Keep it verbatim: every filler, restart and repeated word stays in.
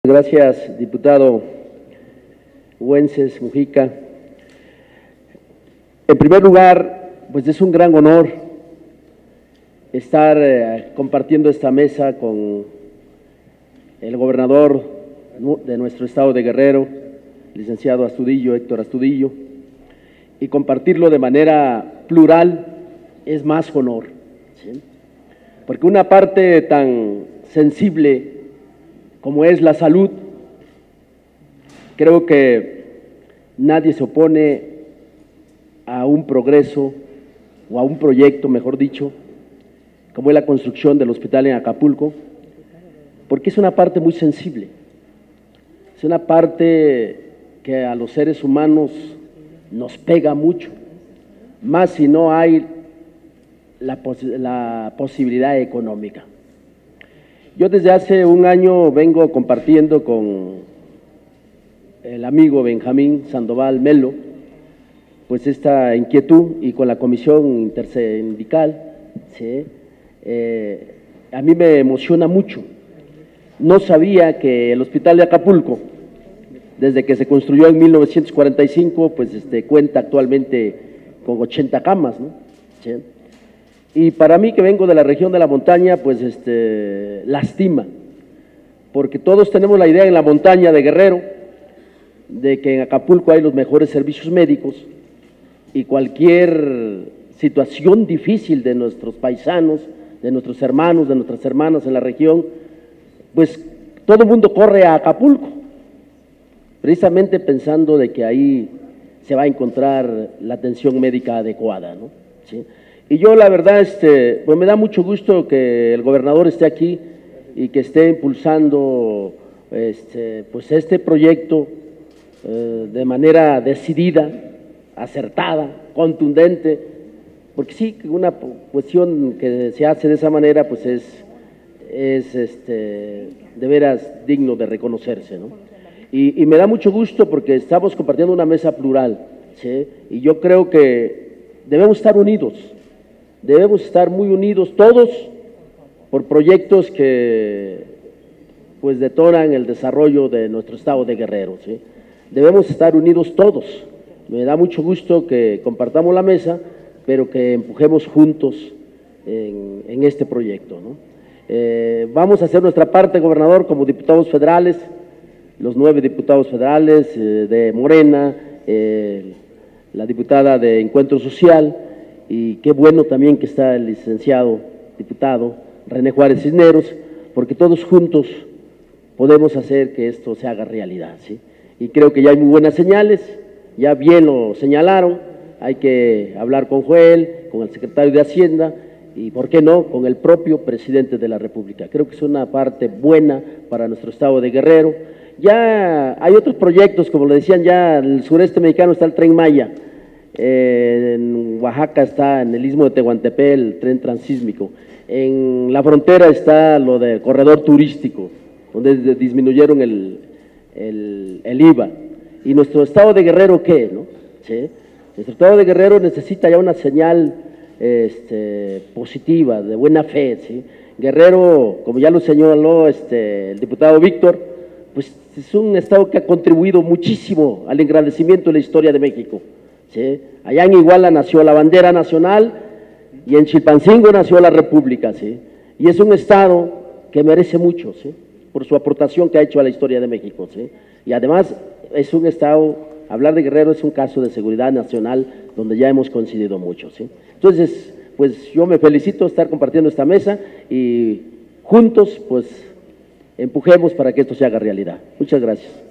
Gracias, diputado Güences Mujica. En primer lugar, pues es un gran honor estar eh, compartiendo esta mesa con el gobernador de nuestro estado de Guerrero, licenciado Astudillo, Héctor Astudillo, y compartirlo de manera plural es más honor, ¿sí? Porque una parte tan sensible como es la salud, creo que nadie se opone a un progreso o a un proyecto, mejor dicho, como es la construcción del hospital en Acapulco, porque es una parte muy sensible, es una parte que a los seres humanos nos pega mucho, más si no hay la, pos la posibilidad económica. Yo desde hace un año vengo compartiendo con el amigo Benjamín Sandoval Melo, pues esta inquietud, y con la comisión intersindical, ¿sí? eh, a mí me emociona mucho. No sabía que el hospital de Acapulco, desde que se construyó en mil novecientos cuarenta y cinco, pues este, cuenta actualmente con ochenta camas, ¿no? ¿Sí? Y para mí, que vengo de la región de la montaña, pues este, lastima, porque todos tenemos la idea en la montaña de Guerrero de que en Acapulco hay los mejores servicios médicos, y cualquier situación difícil de nuestros paisanos, de nuestros hermanos, de nuestras hermanas en la región, pues todo el mundo corre a Acapulco, precisamente pensando de que ahí se va a encontrar la atención médica adecuada, ¿no? ¿Sí? Y yo la verdad, este, pues me da mucho gusto que el gobernador esté aquí y que esté impulsando este, pues este proyecto eh, de manera decidida, acertada, contundente, porque sí, una cuestión que se hace de esa manera, pues es, es este, de veras digno de reconocerse, ¿no? Y, y me da mucho gusto porque estamos compartiendo una mesa plural, ¿sí? Y yo creo que debemos estar unidos. Debemos estar muy unidos todos por proyectos que pues detonan el desarrollo de nuestro estado de Guerrero, ¿sí? Debemos estar unidos todos. Me da mucho gusto que compartamos la mesa, pero que empujemos juntos en, en este proyecto, ¿no? Eh, vamos a hacer nuestra parte, gobernador, como diputados federales, los nueve diputados federales eh, de Morena, eh, la diputada de Encuentro Social. Y qué bueno también que está el licenciado diputado René Juárez Cisneros, porque todos juntos podemos hacer que esto se haga realidad, ¿sí? Y creo que ya hay muy buenas señales, ya bien lo señalaron, hay que hablar con Joel, con el secretario de Hacienda y, ¿por qué no?, con el propio presidente de la República. Creo que es una parte buena para nuestro estado de Guerrero. Ya hay otros proyectos, como lo decían, ya en el sureste mexicano está el Tren Maya. Eh, en Oaxaca está en el Istmo de Tehuantepec el tren transísmico, en la frontera está lo del corredor turístico, donde disminuyeron el, el, el I V A, y nuestro estado de Guerrero, ¿qué? ¿No? ¿Sí? Nuestro estado de Guerrero necesita ya una señal este, positiva, de buena fe, ¿sí? Guerrero, como ya lo señaló este, el diputado Víctor, pues es un estado que ha contribuido muchísimo al engrandecimiento de la historia de México. ¿Sí? Allá en Iguala nació la bandera nacional y en Chilpancingo nació la República, ¿sí? Y es un estado que merece mucho, ¿sí?, por su aportación que ha hecho a la historia de México, ¿sí? Y además es un estado, hablar de Guerrero es un caso de seguridad nacional donde ya hemos coincidido mucho, ¿sí? Entonces, pues yo me felicito de estar compartiendo esta mesa y juntos pues empujemos para que esto se haga realidad. Muchas gracias.